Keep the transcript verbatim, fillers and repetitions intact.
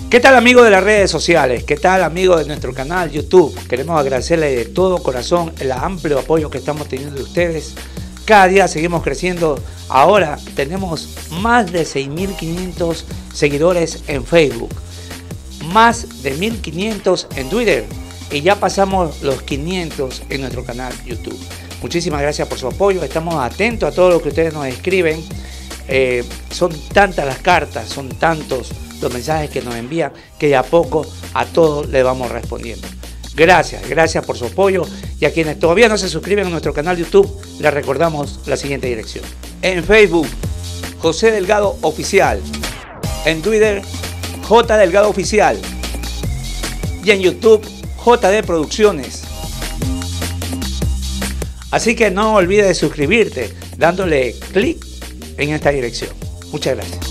¿Qué tal, amigos de las redes sociales? ¿Qué tal, amigos de nuestro canal YouTube? Queremos agradecerles de todo corazón el amplio apoyo que estamos teniendo de ustedes. Cada día seguimos creciendo. Ahora tenemos más de seis mil quinientos seguidores en Facebook, más de mil quinientos en Twitter y ya pasamos los quinientos en nuestro canal YouTube. Muchísimas gracias por su apoyo. Estamos atentos a todo lo que ustedes nos escriben. Eh, son tantas las cartas, son tantos los mensajes que nos envían que de a poco a todos le vamos respondiendo. Gracias, gracias por su apoyo, y a quienes todavía no se suscriben a nuestro canal YouTube, les recordamos la siguiente dirección. En Facebook, José Delgado Oficial. En Twitter, J Delgado Oficial. Y en YouTube, J D Producciones. Así que no olvides de suscribirte dándole clic en esta dirección. Muchas gracias.